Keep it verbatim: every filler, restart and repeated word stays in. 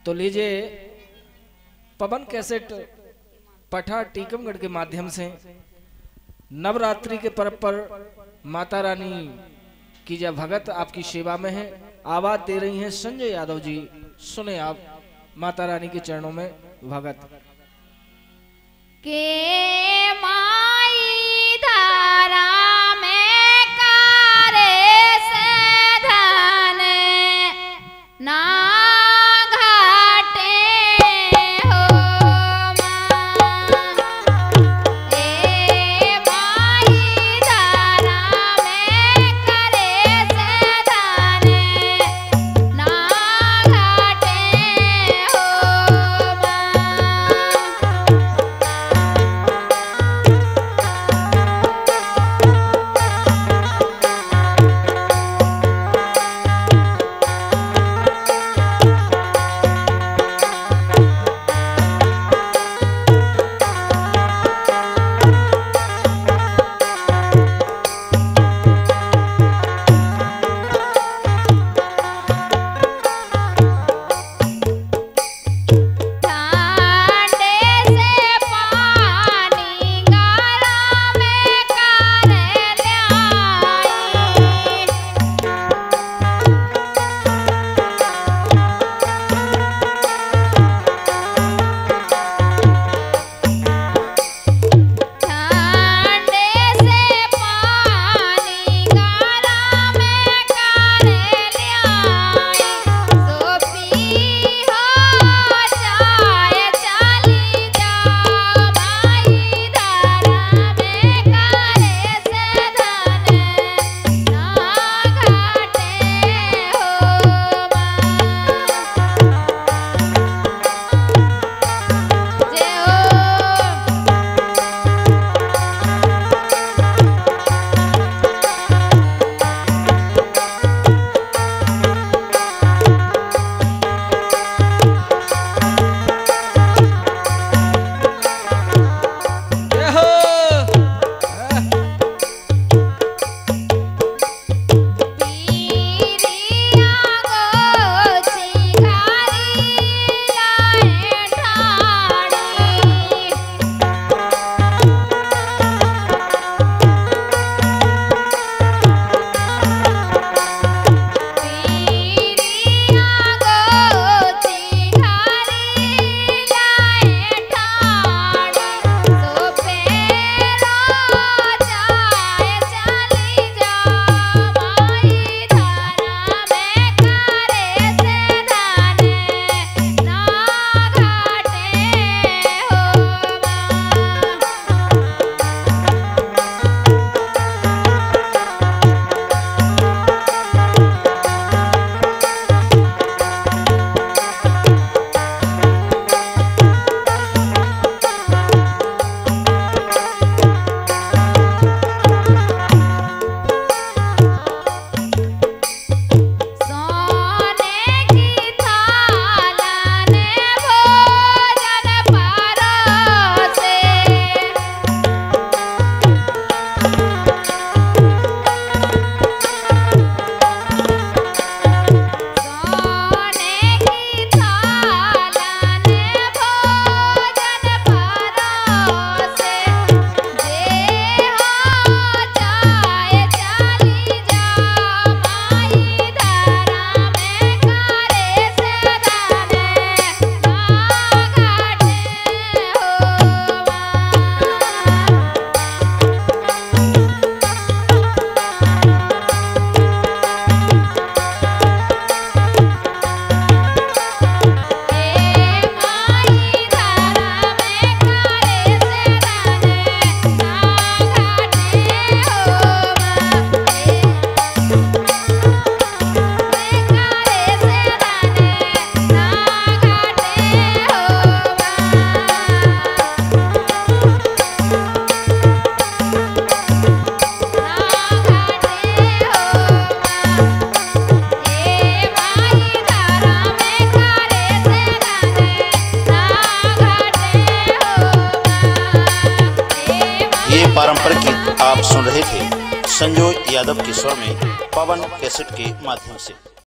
तो लीजिए पवन कैसेट पठा टीकमगढ़ के माध्यम से नवरात्रि के पर्व पर माता रानी की जब भगत आपकी सेवा में है, आवाज दे रही हैं संजय यादव जी। सुने आप माता रानी के चरणों में भगत के माई धारा में कारे से धन ना घाटे हो ए माई धारा में करे से धन ना घाटे हो पारंपरिक गीत आप सुन रहे थे संजय यादव के स्वर में पवन कैसेट के माध्यम से।